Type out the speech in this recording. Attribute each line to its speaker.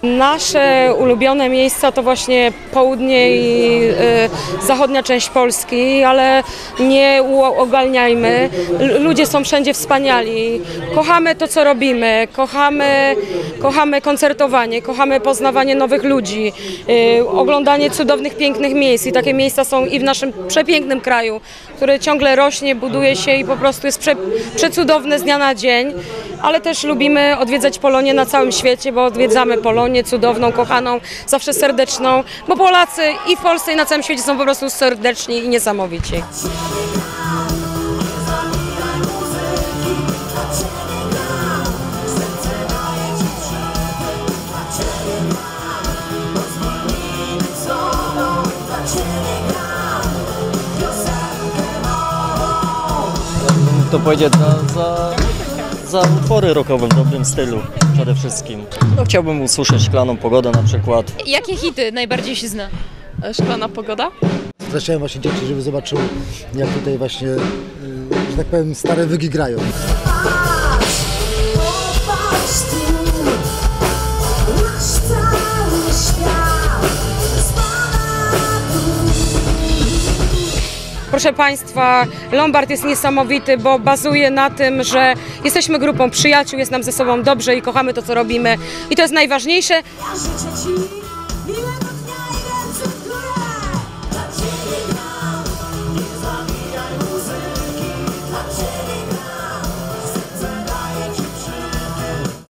Speaker 1: Nasze ulubione miejsca to właśnie południe i zachodnia część Polski, ale nie uogalniajmy. Ludzie są wszędzie wspaniali. Kochamy to, co robimy. Kochamy koncertowanie, kochamy poznawanie nowych ludzi, oglądanie cudownych, pięknych miejsc. I takie miejsca są i w naszym przepięknym kraju, który ciągle rośnie, buduje się i po prostu jest przecudowny z dnia na dzień. Ale też lubimy odwiedzać Polonię na całym świecie, bo odwiedzamy Polonię cudowną, kochaną, zawsze serdeczną, bo Polacy i w Polsce i na całym świecie są po prostu serdeczni i niesamowici.
Speaker 2: To powiedzieć za utwory rockowe w dobrym stylu przede wszystkim. No, chciałbym usłyszeć Szklaną Pogodę na przykład.
Speaker 3: Jakie hity najbardziej się zna?
Speaker 4: Szklana Pogoda?
Speaker 5: Zacząłem właśnie dzieci, żeby zobaczyły, jak tutaj właśnie, że tak powiem, stare wygi grają.
Speaker 1: Proszę Państwa, Lombard jest niesamowity, bo bazuje na tym, że jesteśmy grupą przyjaciół, jest nam ze sobą dobrze i kochamy to, co robimy. I to jest najważniejsze.